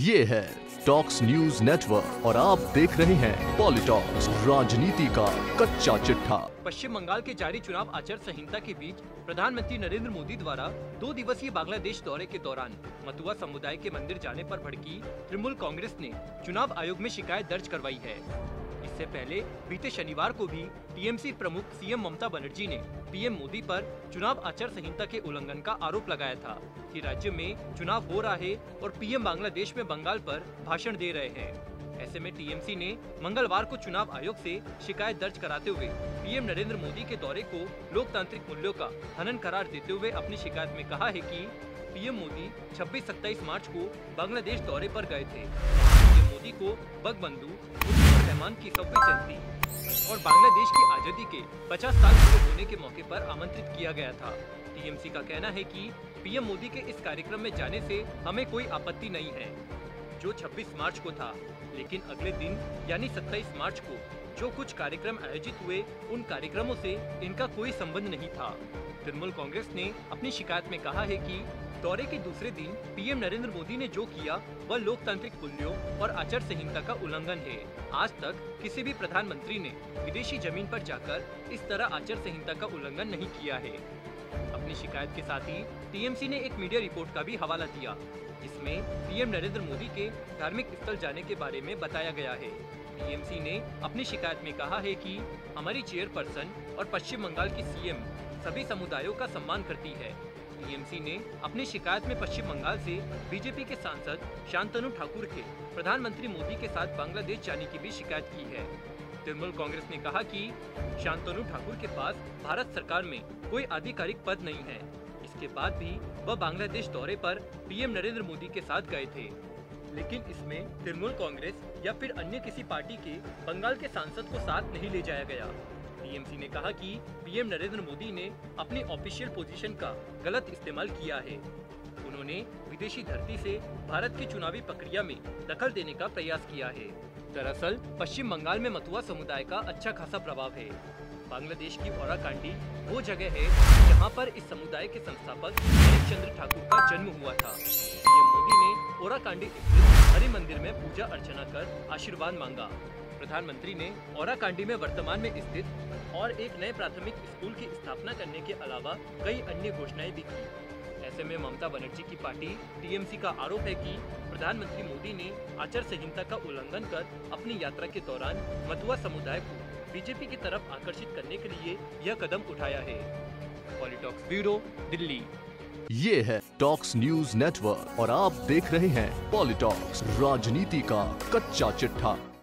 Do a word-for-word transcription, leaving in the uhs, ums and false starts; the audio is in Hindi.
ये है टॉक्स न्यूज नेटवर्क और आप देख रहे हैं पॉलिटॉक्स, राजनीति का कच्चा चिट्ठा। पश्चिम बंगाल के जारी चुनाव आचार संहिता के बीच प्रधानमंत्री नरेंद्र मोदी द्वारा दो दिवसीय बांग्लादेश दौरे के दौरान मतुआ समुदाय के मंदिर जाने पर भड़की तृणमूल कांग्रेस ने चुनाव आयोग में शिकायत दर्ज करवाई है। इससे पहले बीते शनिवार को भी टीएमसी प्रमुख सीएम ममता बनर्जी ने पीएम मोदी पर चुनाव आचार संहिता के उल्लंघन का आरोप लगाया था कि राज्य में चुनाव हो रहा है और पीएम बांग्लादेश में बंगाल पर भाषण दे रहे हैं। ऐसे में टीएमसी ने मंगलवार को चुनाव आयोग से शिकायत दर्ज कराते हुए पीएम नरेंद्र मोदी के दौरे को लोकतांत्रिक मूल्यों का हनन करार देते हुए अपनी शिकायत में कहा है कि पीएम मोदी छब्बीस सत्ताईस मार्च को बांग्लादेश दौरे पर गए थे। पीएम मोदी को बंगबंधु रहमान की सौवीं जयंती और बांग्लादेश की आजादी के पचास साल पूरे होने के मौके पर आमंत्रित किया गया था। टीएमसी का कहना है कि पीएम मोदी के इस कार्यक्रम में जाने से हमें कोई आपत्ति नहीं है, जो छब्बीस मार्च को था, लेकिन अगले दिन यानी सत्ताईस मार्च को जो कुछ कार्यक्रम आयोजित हुए उन कार्यक्रमों से इनका कोई संबंध नहीं था। तृणमूल कांग्रेस ने अपनी शिकायत में कहा है कि दौरे के दूसरे दिन पीएम नरेंद्र मोदी ने जो किया वह लोकतांत्रिक मूल्यों और आचार संहिता का उल्लंघन है। आज तक किसी भी प्रधानमंत्री ने विदेशी जमीन पर जाकर इस तरह आचार संहिता का उल्लंघन नहीं किया है। अपनी शिकायत के साथ ही टीएमसी ने एक मीडिया रिपोर्ट का भी हवाला दिया, जिसमें पीएम नरेंद्र मोदी के धार्मिक स्थल जाने के बारे में बताया गया है। टीएमसी ने अपनी शिकायत में कहा है कि हमारी चेयरपर्सन और पश्चिम बंगाल की सीएम सभी समुदायों का सम्मान करती है। टीएमसी ने अपनी शिकायत में पश्चिम बंगाल से बीजेपी के सांसद शांतनु ठाकुर के प्रधानमंत्री मोदी के साथ बांग्लादेश जाने की भी शिकायत की है। तृणमूल कांग्रेस ने कहा कि शांतनु ठाकुर के पास भारत सरकार में कोई आधिकारिक पद नहीं है। इसके बाद भी वह बांग्लादेश दौरे पर पीएम नरेंद्र मोदी के साथ गए थे, लेकिन इसमें तृणमूल कांग्रेस या फिर अन्य किसी पार्टी के बंगाल के सांसद को साथ नहीं ले जाया गया। टीएमसी ने कहा कि पीएम नरेंद्र मोदी ने अपनी ऑफिशियल पोजीशन का गलत इस्तेमाल किया है। उन्होंने विदेशी धरती से भारत की चुनावी प्रक्रिया में दखल देने का प्रयास किया है। दरअसल पश्चिम बंगाल में मतुआ समुदाय का अच्छा खासा प्रभाव है। बांग्लादेश की ओराकांडी वो जगह है जहां पर इस समुदाय के संस्थापक हरीश चंद्र ठाकुर का जन्म हुआ था। पीएम मोदी ने ओराकांडी स्थित हरि मंदिर में पूजा अर्चना कर आशीर्वाद मांगा। प्रधानमंत्री ने ओराकांडी में वर्तमान में स्थित और एक नए प्राथमिक स्कूल की स्थापना करने के अलावा कई अन्य घोषणाएं भी की। ऐसे में ममता बनर्जी की पार्टी टीएमसी का आरोप है कि प्रधानमंत्री मोदी ने आचार संहिता का उल्लंघन कर अपनी यात्रा के दौरान मतुआ समुदाय को बीजेपी की तरफ आकर्षित करने के लिए यह कदम उठाया है। Politalks bureau, Delhi. ये है टॉक्स न्यूज नेटवर्क और आप देख रहे हैं पॉलिटॉक्स, राजनीति का कच्चा चिट्ठा।